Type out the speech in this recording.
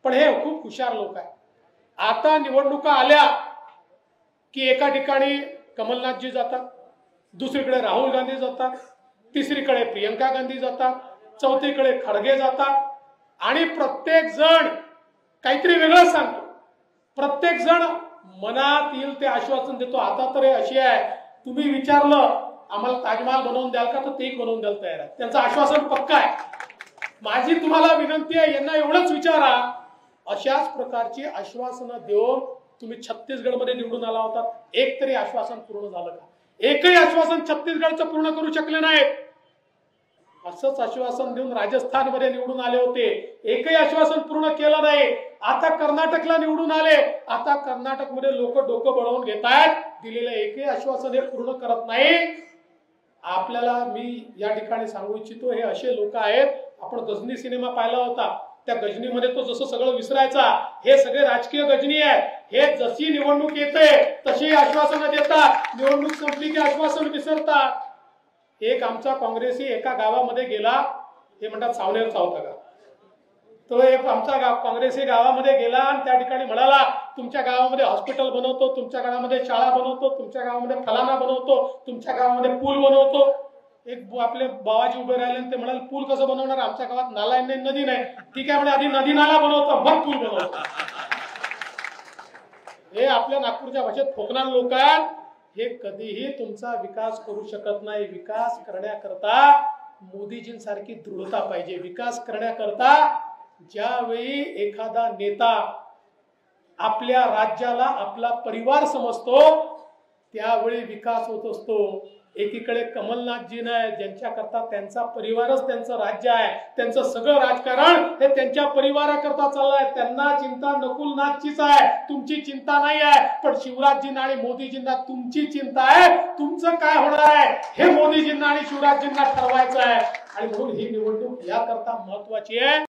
पण हे खूप हुशार लोक आहेत। आता निवडणुका आल्या की एका ठिकाणी कमलनाथजी जातात, दुसरीकडे राहुल गांधी जातात, तिसरीकडे प्रियंका गांधी जातात, चौथीकडे खडगे जातात आणि प्रत्येक जण काहीतरी वेगळं सांगतो। प्रत्येक जण मनात येईल ते आश्वासन देतो। आता तर अशी आहे, तुम्ही विचारलं आम्हाला ताजमहाल बनवून द्याल का, तर तेही बनवून द्यायला तयार आहे। त्यांचं आश्वासन पक्का आहे। माझी तुम्हाला विनंती आहे, यांना एवढंच विचारा, अशाच प्रकारची आश्वासनं देऊन तुम्ही छत्तीसगडमध्ये निवडून आला होता, एक तरी आश्वासन पूर्ण झालं का? एकही आश्वासन छत्तीसगडचं पूर्ण करू शकले नाहीत। असंच आश्वासन देऊन राजस्थानमध्ये निवडून आले होते, एकही आश्वासन पूर्ण केलं नाही। आता कर्नाटकला निवडून आले, आता कर्नाटकमध्ये लोक डोकं बळवून घेत आहेत, दिलेलं एकही आश्वासन हे पूर्ण करत नाही। आपल्याला मी या ठिकाणी सांगू इच्छितो, हे असे लोक आहेत। आपण गजनी सिनेमा पाहिला होता, त्या गजनीमध्ये तो जसं सगळं विसरायचा, हे सगळे राजकीय गजनी आहेत। हे जशी निवडणूक येते तशी आश्वासनं देतात, निवडणूक संपली की आश्वासन विसरतात। एक आमचा काँग्रेसी एका गावामध्ये गेला, हे म्हणतात सावनेरचा होता का, तो एक आमचा काँग्रेसी गावामध्ये गेला आणि त्या ठिकाणी म्हणाला, तुमच्या गावामध्ये हॉस्पिटल बनवतो, तुमच्या गावामध्ये शाळा बनवतो, तुमच्या गावामध्ये फलाना बनवतो, तुमच्या गावामध्ये पूल बनवतो। एक आपले बाबाजी उभे राहिले आणि ते म्हणाले, पूल कसं बनवणार, आमच्या गावात नाला नाही, नदी नाही। ठीक आहे म्हणे, आधी नदी नाला बनवतो मग पूल बनवतो। हे आपल्या नागपूरच्या भाषेत ठोकणार लोक आहेत, हे कधीही तुमचा विकास करू शकत नाही। विकास करण्याकरता मोदीजींसारखी दृढता पाहिजे। विकास करण्याकरता ज्यावेळी एखादा नेता आपल्या राज्याला आपला परिवार समजतो, त्यावेळी विकास होत असतो। एकीकडे कमलनाथजी नाही, ज्यांच्याकरता त्यांचा परिवारच त्यांचं राज्य आहे, त्यांचं सगळं राजकारण हे त्यांच्या परिवाराकरता चाललंय। त्यांना चिंता नकुलनाथचीच आहे, तुमची चिंता नाही आहे। पण शिवराजजींना आणि मोदीजींना तुमची चिंता आहे, तुमचं काय होणार आहे हे मोदीजींना आणि शिवराजजींना ठरवायचं आहे। आणि म्हणून ही निवडणूक याकरता महत्वाची आहे।